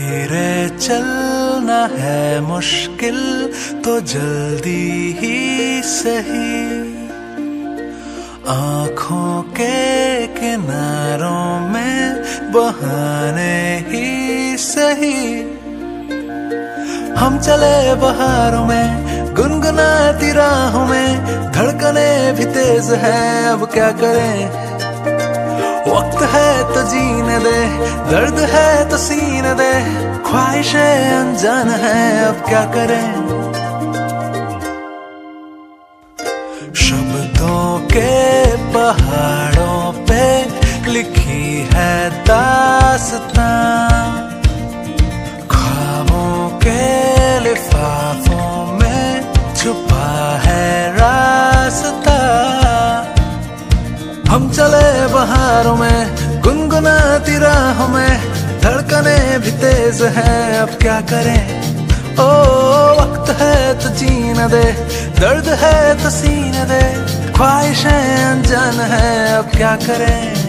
धीरे चलना है मुश्किल तो जल्दी ही सही, आँखों के किनारों में बहाने ही सही। हम चले बहारों में गुनगुनाती राहों में, धड़कने भी तेज है अब क्या करें। वक्त है तो जीने दे, दर्द है तो सीने दे, ख्वाहिशें अनजान है अब क्या करें। शब्दों के पहाड़ों पे लिखी है दास्तां, ख्वाबों के लिफाफों में छुपा है रास्ता। हम चले बहारों में गुनगुनाती राहों में, धड़कने भी तेज हैं अब क्या करें। ओ वक्त है तो जीने दे, दर्द है तो सीने दे, ख्वाहिशें अनजान है अब क्या करें।